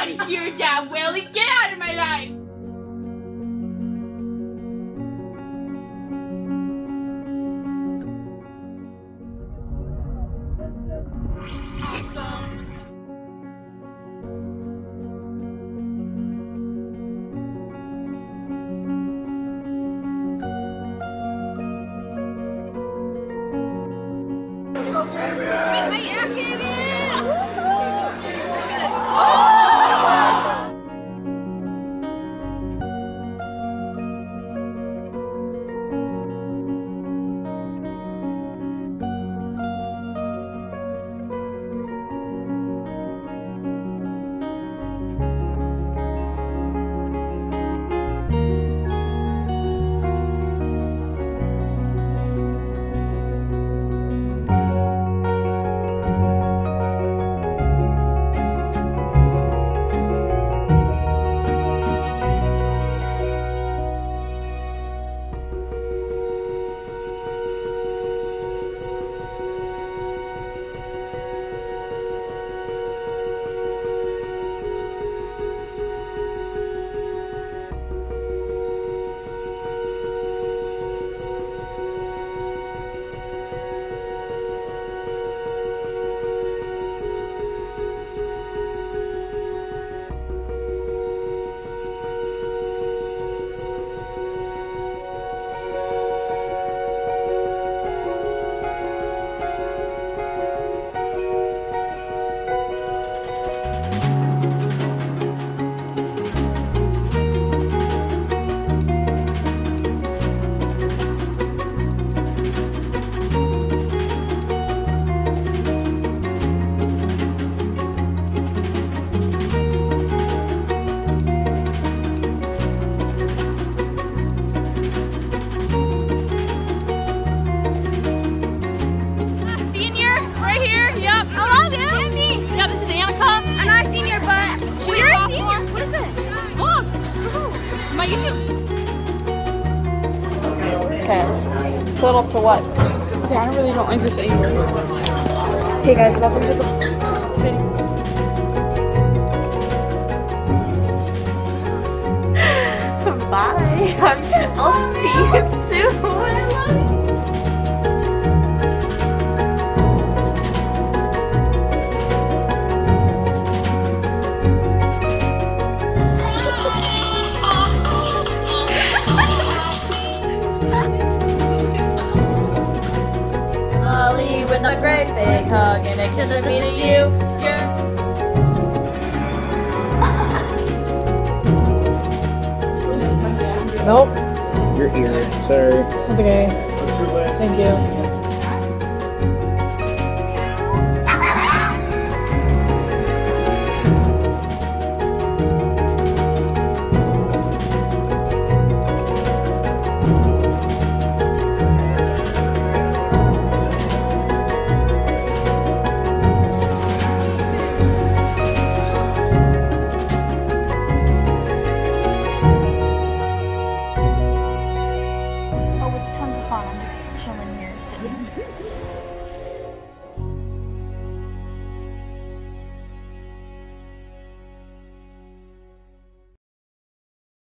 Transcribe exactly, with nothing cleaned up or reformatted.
out of here, damn Willie! Get out of my life! Awesome. My YouTube. Okay. Split up to what? Okay, I really don't like this anymore. Hey guys, welcome to the video. Bye. I'll see you soon. With a great big hug and it doesn't mean to you. You're Nope. Your ear. Sorry. That's okay. Thank you. Tons of fun. I'm just chilling here, sitting.